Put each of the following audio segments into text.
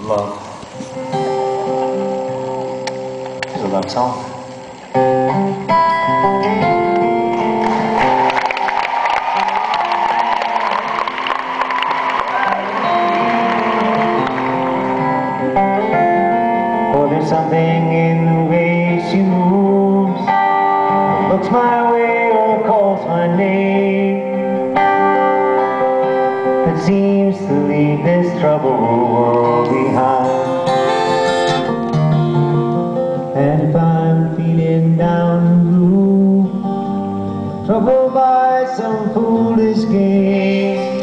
love. It's a love song. Oh, there's something in the way she moves, looks my way or calls my name, that seems to leave this troubled world behind. And if I'm feeling down and blue, troubled by some foolish game,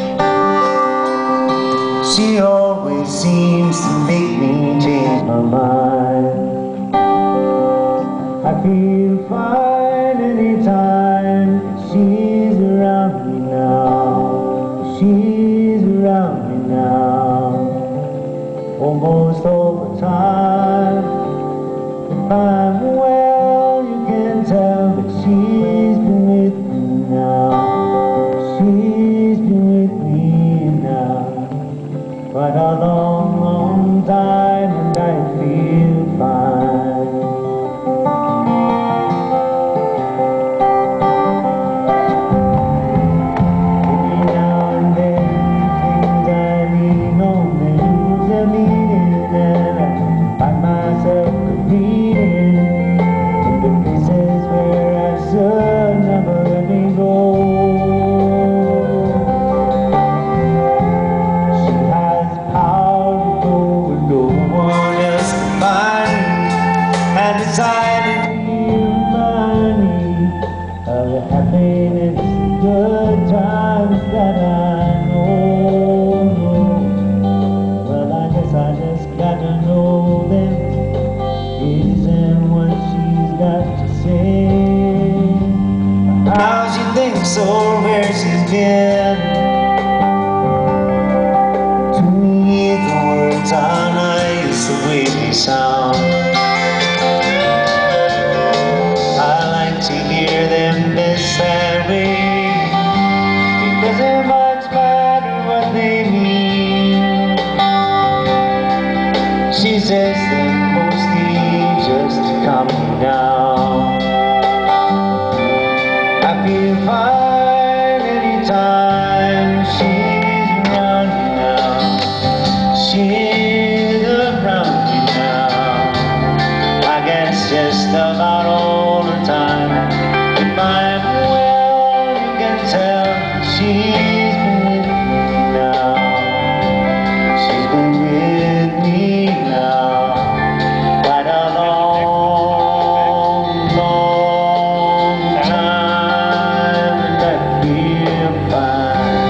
she always seems to make me change my mind. I feel fine anytime she's around me now. She's around me now, almost all the time. If I'm well, you can tell that she's been with me now. She's been with me now, quite a long, long time, and I feel fine. Every now and then, things I lean on, they lose their meaning, and I find myself repeating in the places where I should never let me go. She has power to go where no one else can find me, and decidedly remind me of the happiness and good times that I know. Well, I guess I just got to know them, listen what she's got to say, how she thinks or where she's been. To me the words are nice the way they sound. I like to hear them best that way, because they're much matter what they mean. She says them mostly just to calm me down. I feel fine anytime she's around me now. She's around me now. I guess just about all the time. If I'm well, you can tell that she's been with me now. She's been with me now, quite a long, long time, and I feel fine.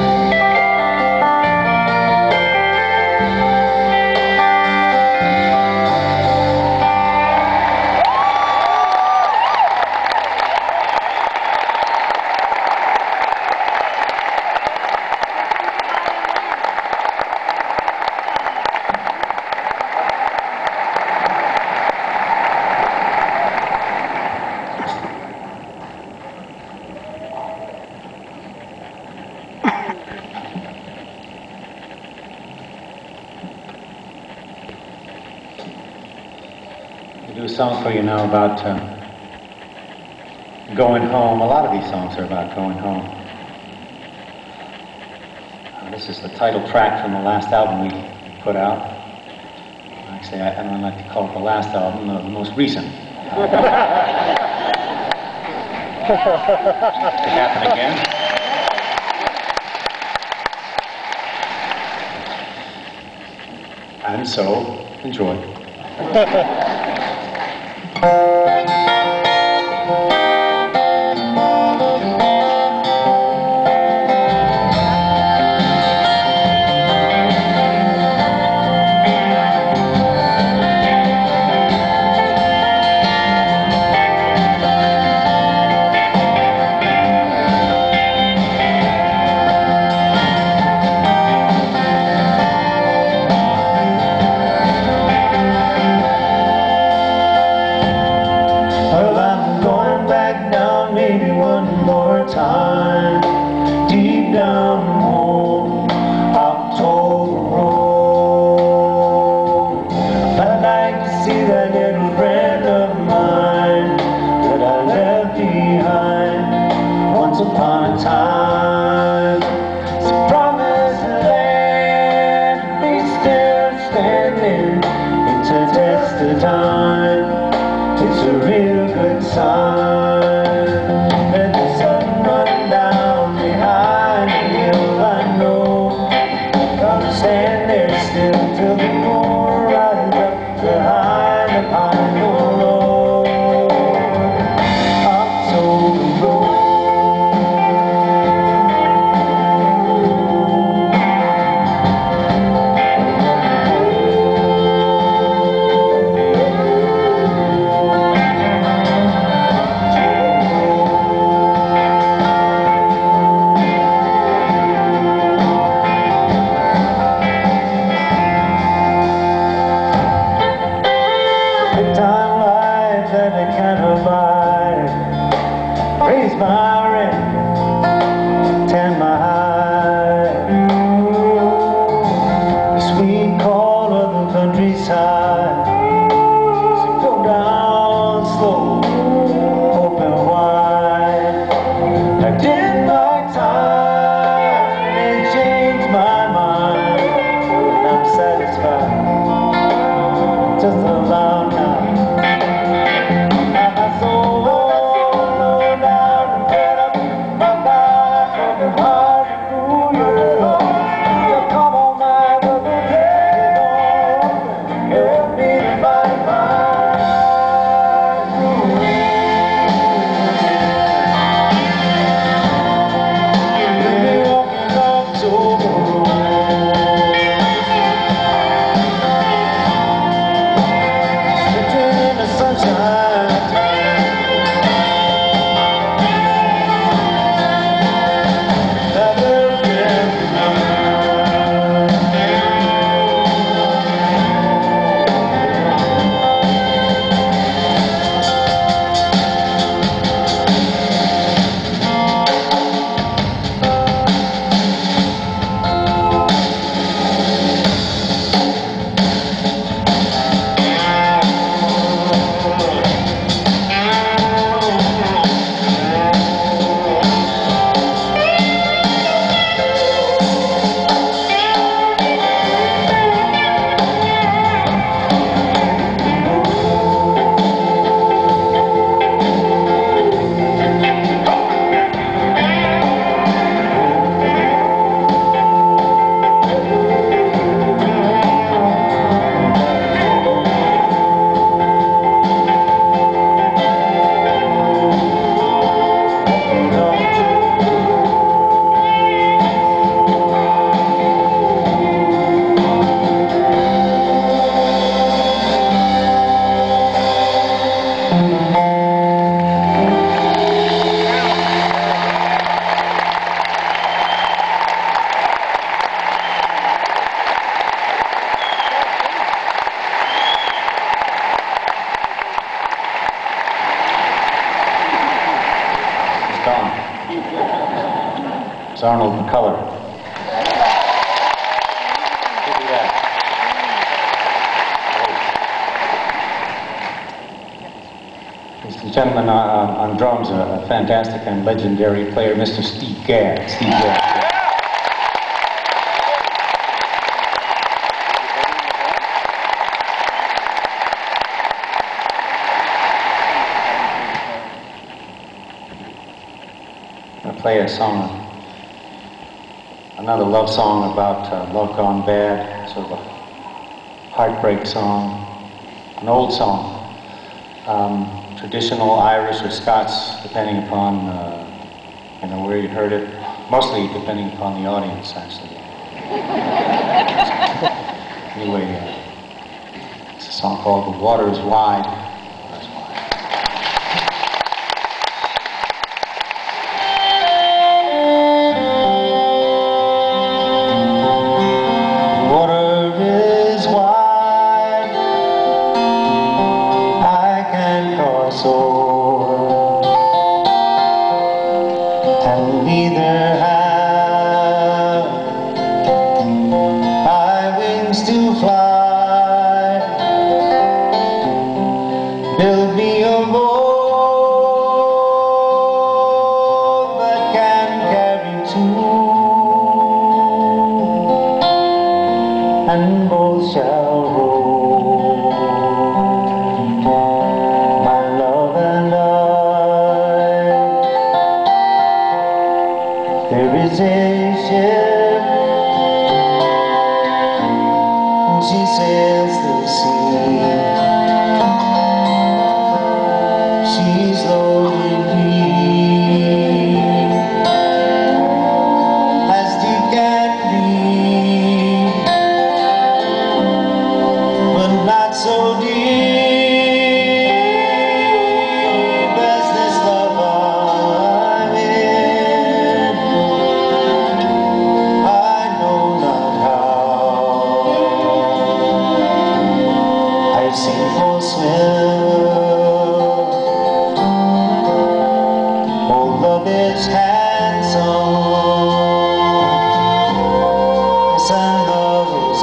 To do a song for you now about going home. A lot of these songs are about going home. This is the title track from the last album we put out. Actually, I don't like to call it the last album, the most recent. Could happen again. And so, enjoy. stand there still till the moon rises up behind the pine road. October road. Time life that I cannot buy. Raise my rent, tend my hide. The sweet call of the countryside. So go down slow, open wide. I did my time and changed my mind. And I'm satisfied, just allowed now. It's Arnold McCullers. Ladies and gentlemen, on drums, a fantastic and legendary player, Mr. Steve Gadd. Steve Gadd. I'm going to play a song, another love song about love gone bad, sort of a heartbreak song, an old song. Traditional Irish or Scots, depending upon where you heard it. Mostly depending upon the audience, actually. Anyway, it's a song called "The Water Is Wide." And neither have I wings to fly. Build me a boat that can carry two, and both shall roll. My love and I. There is a ship smell. Oh, love is handsome, yes, and love is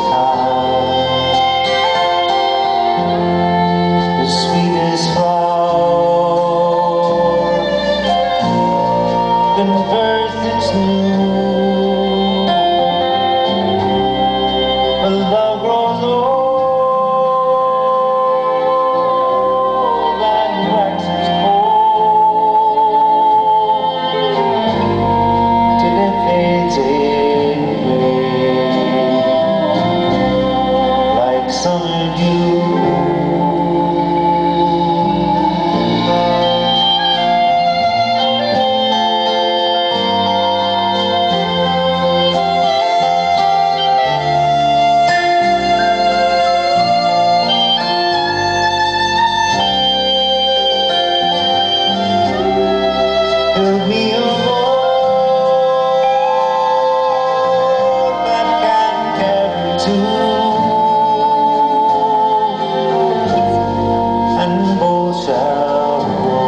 kind. The sweetest flower can burst its new, but love grows old and waxes cold till it fades away like summer dew. There'll be a road that can carry two, and both shall go,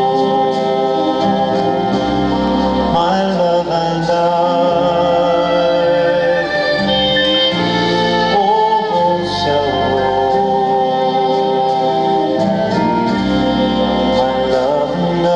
my love and I. Oh, both shall go, my love and I.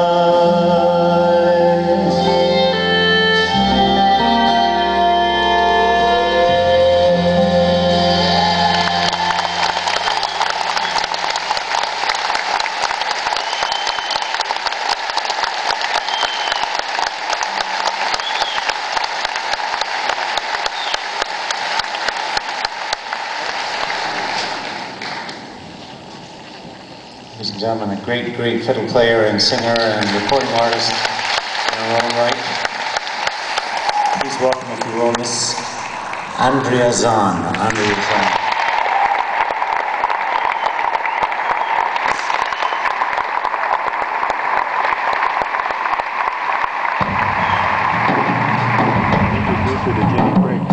Ladies and gentlemen, a great, great fiddle player and singer and recording artist in her own right. Please welcome, if you will, Miss Andrea Zahn. Andrea Zahn. Introduce her to Jimmy Briggs.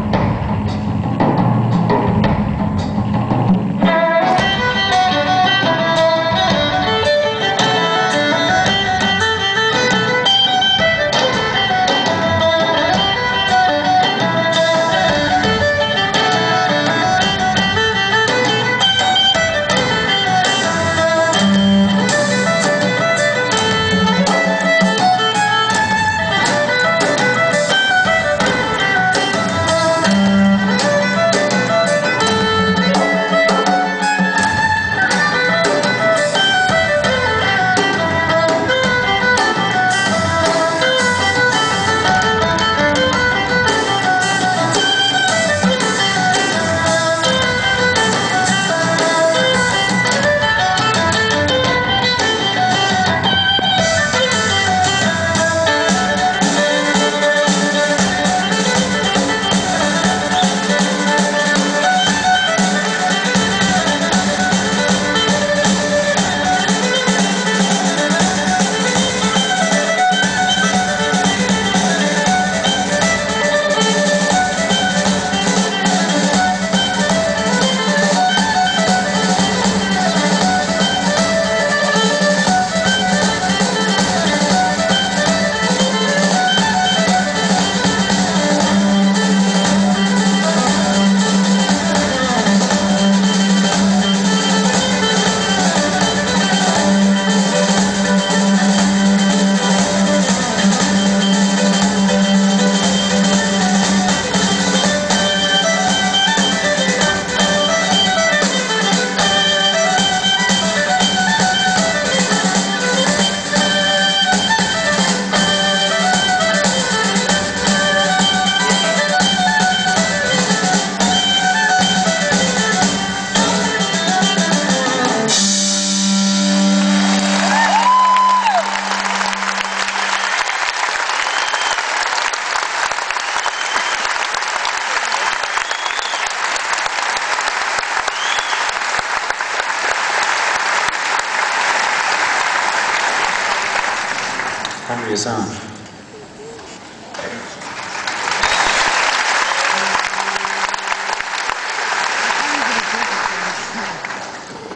Andrea Zahn.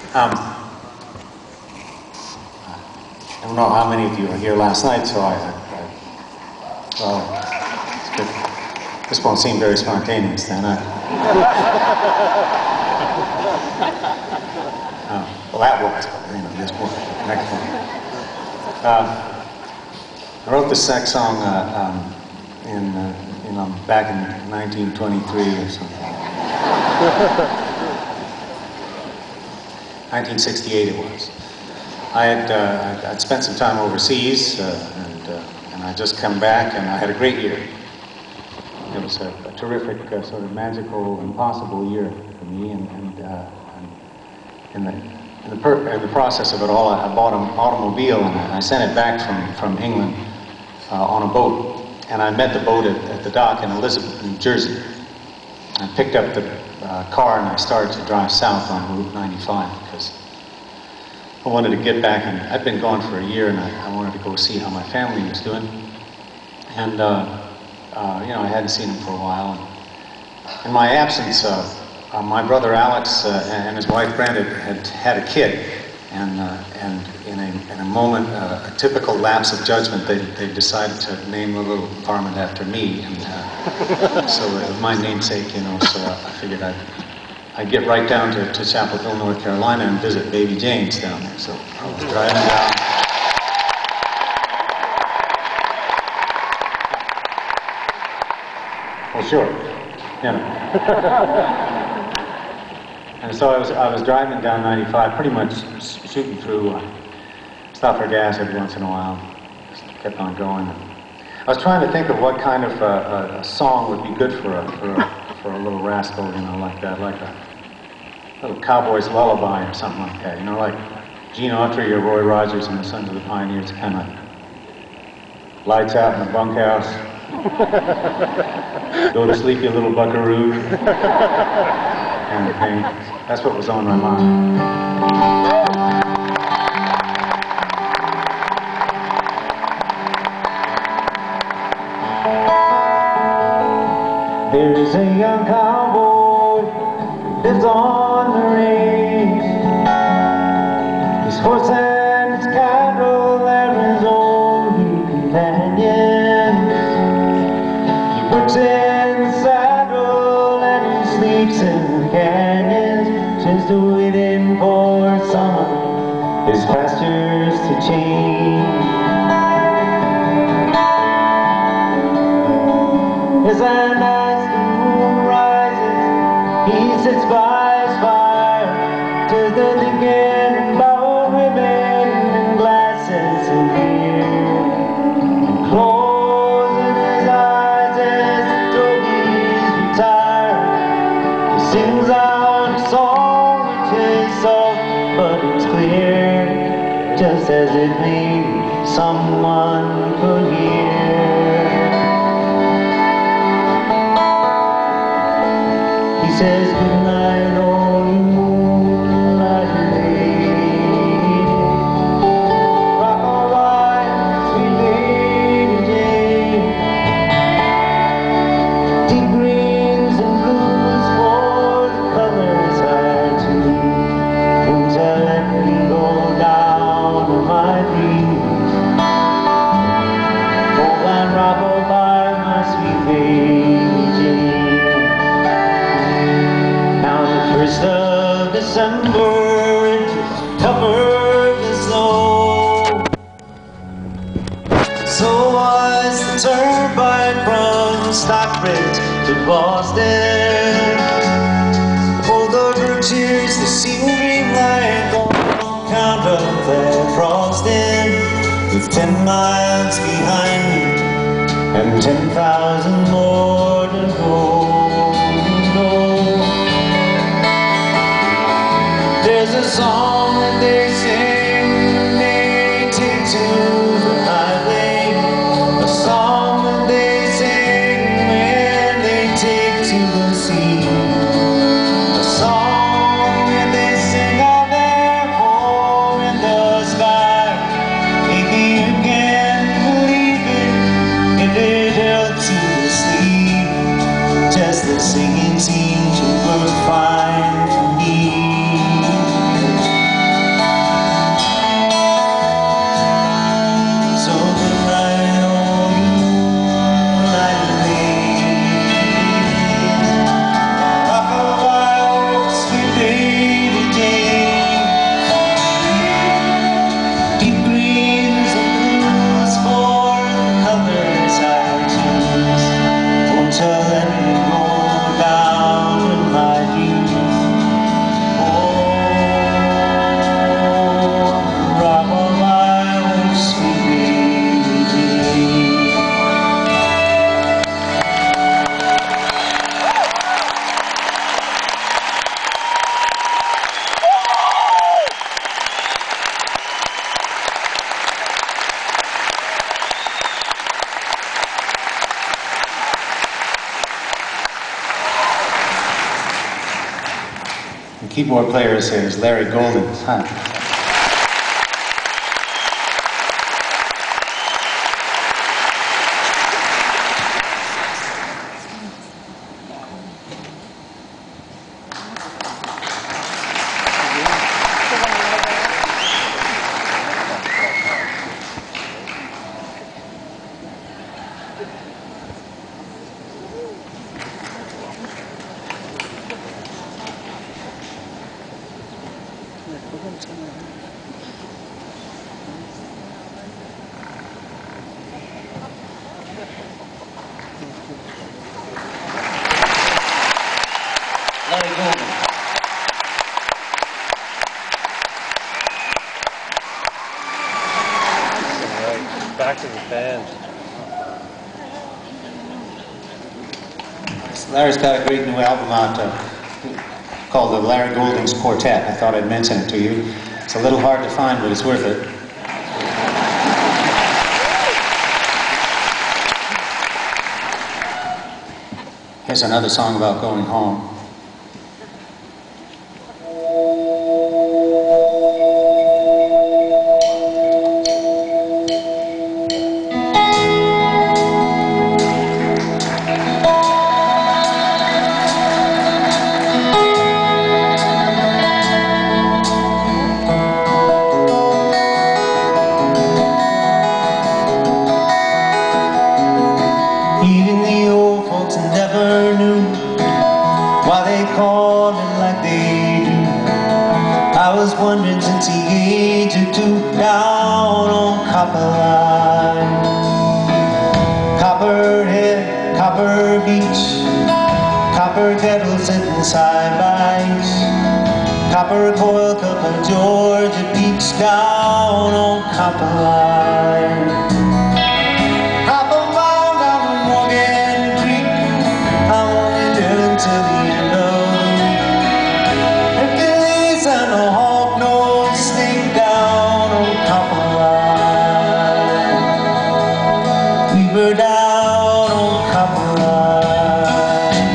I don't know how many of you were here last night, so well, it's good. This won't seem very spontaneous then. Well, that was, but you know, this one, next one. I wrote this sex song back in 1923 or something. 1968 it was. I'd spent some time overseas, and I'd just come back, and I had a great year. It was a terrific, sort of magical, impossible year for me, and in the process of it all, I bought an automobile, and I sent it back from England on a boat. And I met the boat at the dock in Elizabeth, New Jersey. I picked up the car and I started to drive south on Route 95 because I wanted to get back, and I'd been gone for a year, and I wanted to go see how my family was doing. And you know, I hadn't seen them for a while. In my absence, my brother Alex and his wife Brenda had a kid, and in a moment, a typical lapse of judgment, they decided to name the little varmint after me, and so it was my namesake, you know. So I figured I'd get right down to Chapel Hill, North Carolina, and visit Baby Jane's down there. So I was driving down. Well, sure, you know. And so I was driving down 95, pretty much shooting through. Stop for gas every once in a while. Just kept on going. I was trying to think of what kind of a song would be good for a little rascal, you know, like that, like a little cowboy's lullaby or something like that, you know, like Gene Autry or Roy Rogers and the Sons of the Pioneers, kind of lights out in the bunkhouse, go to sleep, you little buckaroo, kind of thing. That's what was on my mind. There's a young cowboy who lives on the range. His horse and his cattle are his only companions. He works in the saddle and he sleeps in the canyons, just waiting for summer, his pastures to change. As a nice moon rises, he sits by his fire, just thinking about women and glasses of beer, and closing his eyes as the doggies retire. He sings out a song which is soft, but it's clear, just as if maybe someone could hear. He says, good night, all you moonlight lady. Rock all right, sweet Lady Jane. Deep greens and blues for the colors hard to won't you let me go down on my knees. Oh, and rock all by my sweet Lady Jane. First of December, it covered the snow. So was the turnpike from Stockbridge to Boston. Oh, the Berkshires, the seal green light on account of their frosting, with 10 miles behind me and 10,000 more to go. There's a song that they sing when they take to the highway, a song that they sing when they take to the sea, a song that they sing on their home in the sky. Maybe you can believe it if it helps you to sleep, just the singing seems to work fine for me. The keyboard player is here, is Larry Golden. Hi. Larry Golden. Right, back to the band. Larry's got a great new album out called the Larry Golding's Quartet. I thought I'd mention it to you. It's a little hard to find, but it's worth it. Here's another song about going home. Even the old folks never knew why they called it like they do. I was wondering since the age of 2, down on Copper Line, Copperhead, Copper Beach, Copper Kettle sitting side by each, Copper Coil, Copper Georgia Beach, down on Copper Line. Down on Copper Line.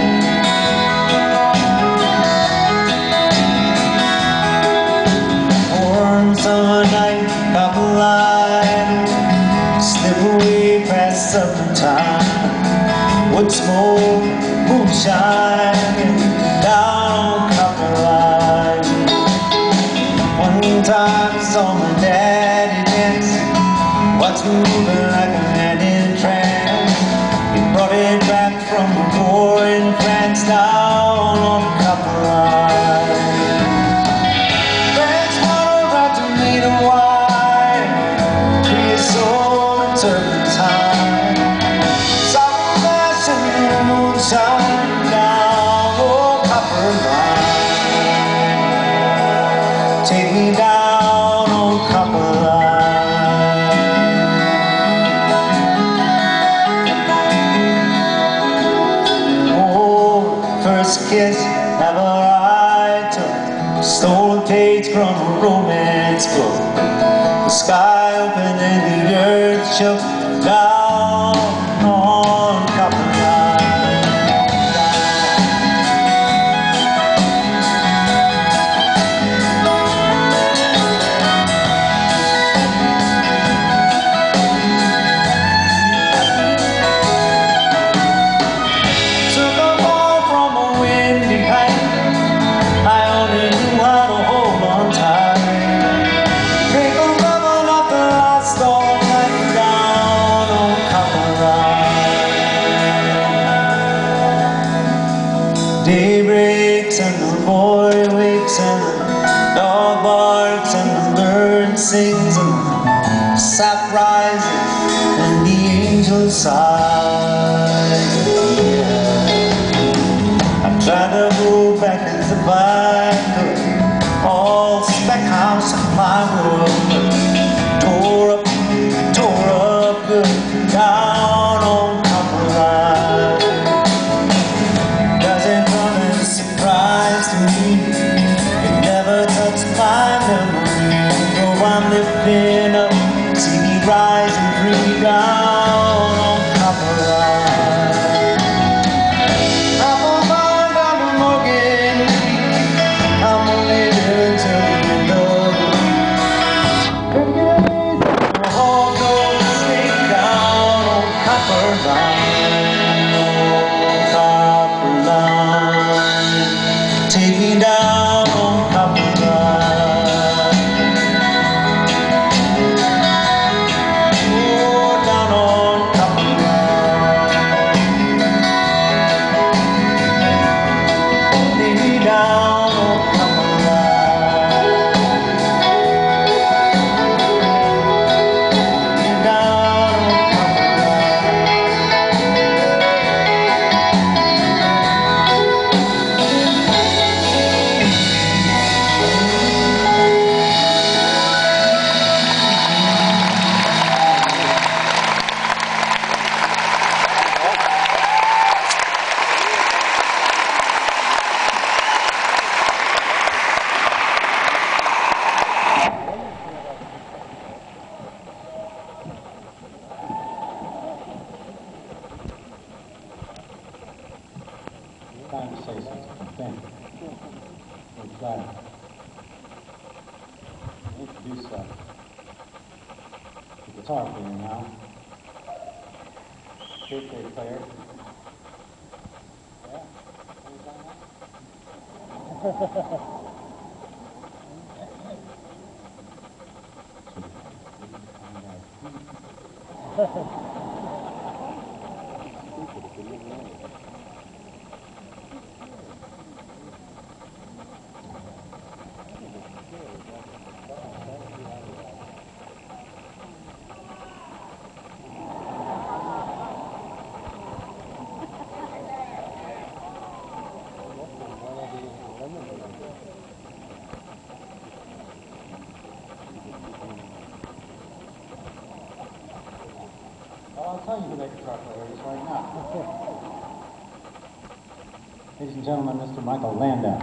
Warm summer night, Copper Line, slip away past summertime. Wood smoke, moonshine, down on Copper Line. One time saw my daddy dance, what's moving like a man in trance. He brought it back from the war in France, down on Copper Line. France wanted right to meet a wine, creosote and turpentine, soft flash and moonshine, down on Copper Line. Take me down on Copper Line. First kiss ever I took, stole a page from a romance book. The sky opened and the earth shook, down on Copper Line. Day breaks and the boy wakes and the dog barks and the bird sings and the sap rises and the angels sigh. Yeah. I try to go back as if I could, all spec house and plywood, tore up good, down on Copper Line. It never touched my memory. Though I'm lifting up, see me rising free, down on Copper Line. Up on my Morgan, I'm Okay. We'll try it. Introduce the guitar player now. Great player. Yeah. Well, I'll tell you who that guitar player is right now. Ladies and gentlemen, Mr. Michael Landau.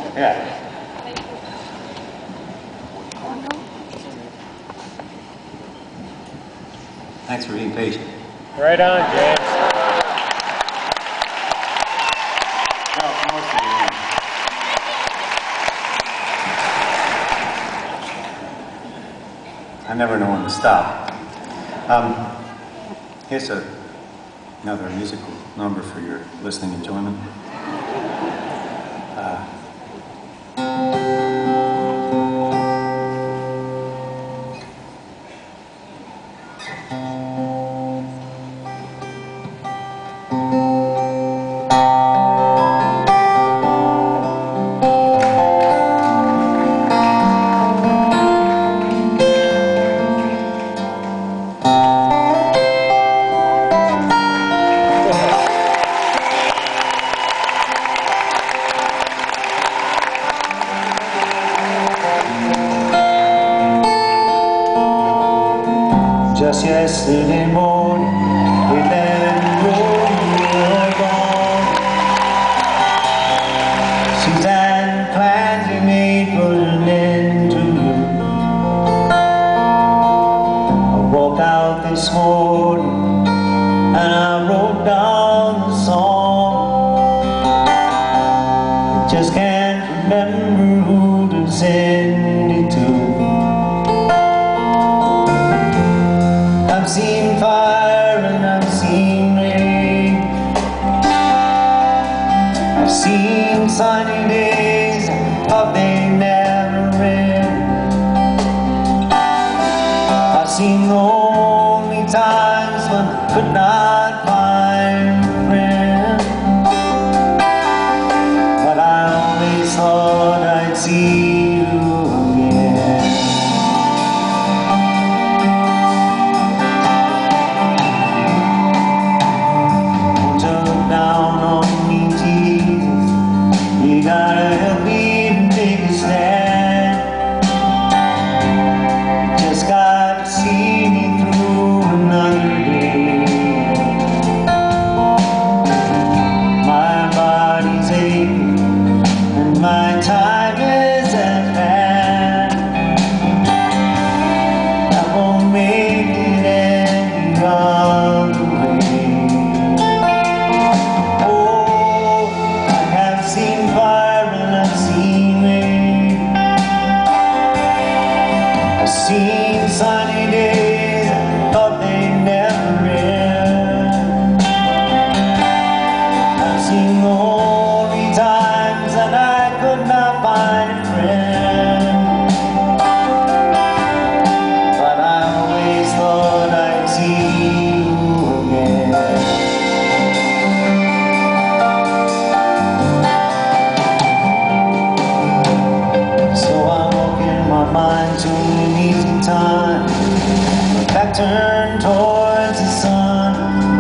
Yeah. Thanks for being patient. Right on, James. No, most of you. I never know when to stop. Here's another musical number for your listening enjoyment. Just yesterday morning, we let it roll, you were gone. Suzanne, plans we made put an end to you. I walked out this morning and I wrote down the song. I just can't remember who to send it to. I've seen fire and I've seen rain. I've seen sunny days, but they never end. I've seen lonely times when I could not find a friend. But I always thought I'd see you again. You gotta help me to take a stand. Just gotta see me through another day. My body's aching and my time is at hand. I won't make it any other way. I've seen fire and I've seen rain. I've seen sunny days, I thought they'd never end. I've seen lonely times and I could not find a friend. But I always thought I'd see you again. My mind to an easy time, my back turned towards the sun.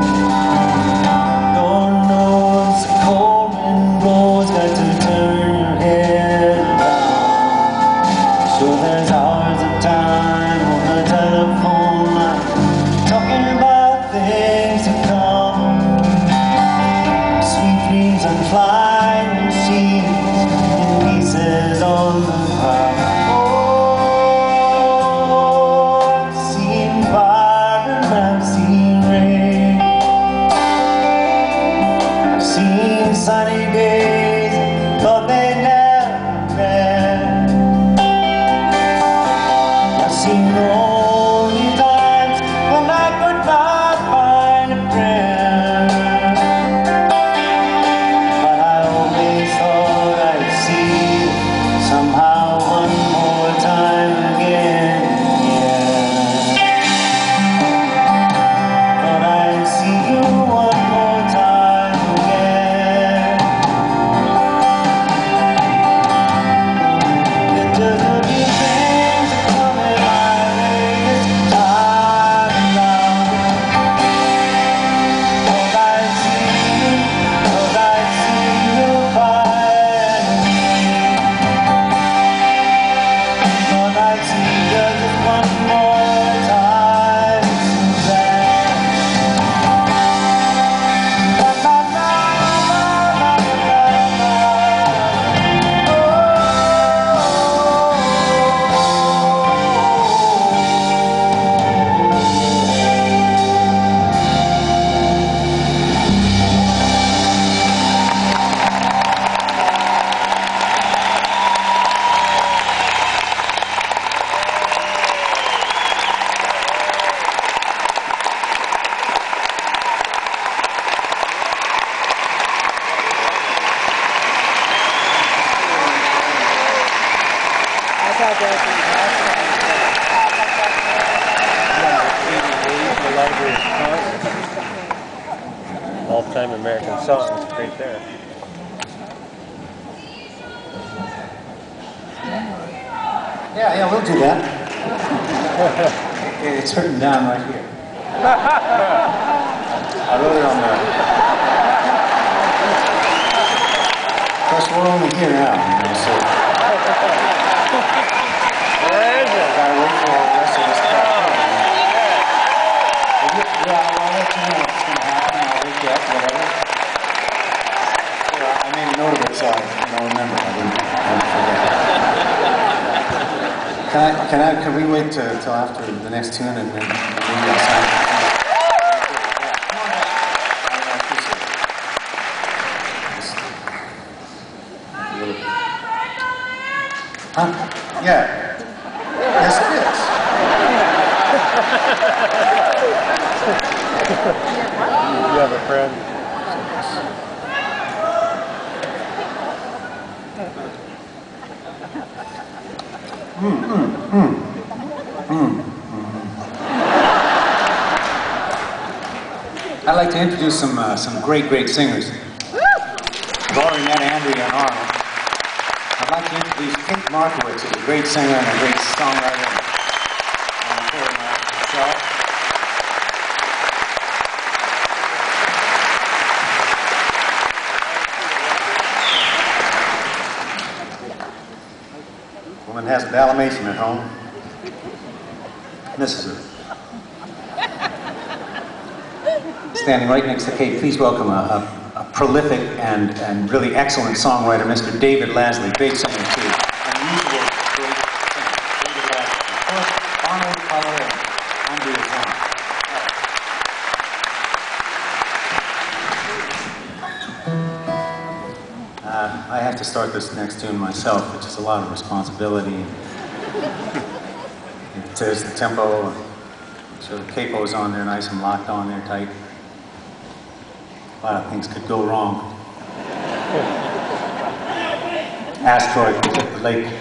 Lord knows the cold wind blows, got to turn your head around. So there's hours of time on the telephone line, talking about things to come. Sweet dreams and flying machines in pieces on the ground. Sunny days, thought they never end. I've seen lonely times when I could not find a friend. But I always thought I'd see you somehow one more time again. Yeah. Thought I'd see you one more time again. All-time American songs, right there. Yeah, we'll do that. It's written down right here. I wrote it on the... Of course, we're only here now, so... Where is it? Gotta wait for the rest of this crowd. Yeah, I'll let you know what's going to happen. I'll wake you up, whatever. Yeah, I made a note of it, so I remember. I didn't forget. Can we wait till after the next tune and then we got sign? Huh? Yeah. Yes, it is. You have a friend. I'd like to introduce some great singers. We've already met Andrea and Arnold. I'd like to introduce Kate Markowitz, who's a great singer and a great songwriter and recording artist herself. Woman has a Dalmatian at home. This is her. Standing right next to Kate, please welcome a prolific and really excellent songwriter, Mr. David Lasley, great singer too. Unusual, great singer, David Lasley. Of course, Arnold Color and Andrea Zahn. I have to start this next tune myself, which is a lot of responsibility. There's the tempo, so the capo's on there nice and locked on there tight. A lot of things could go wrong. Asteroid was at the lake.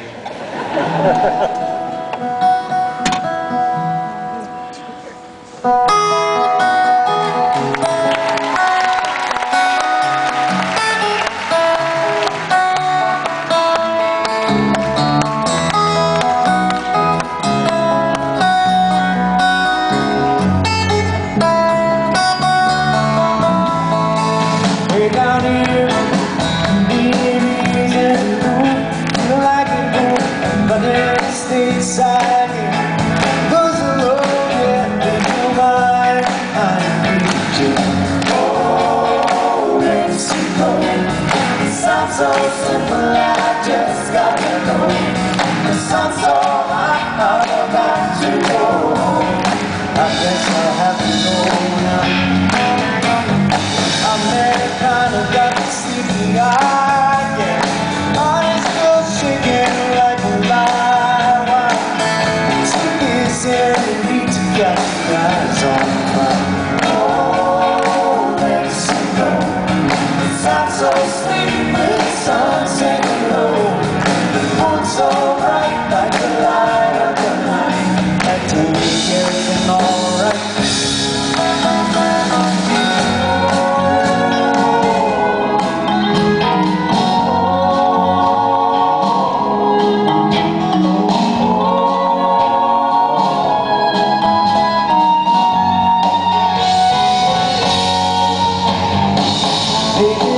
So simple, I just gotta know. The sun's so hot, I'm about to go. I guess I'll have to go now. Americana got the sleepy eye, yeah. Heart is still shaking like a live wire. Sleep is here, we need to get the eyes on fire. Oh, let's go. The sun's so sweet. Sunset low, the moon's so bright like the light of the night. Like to make everything alright. Hey,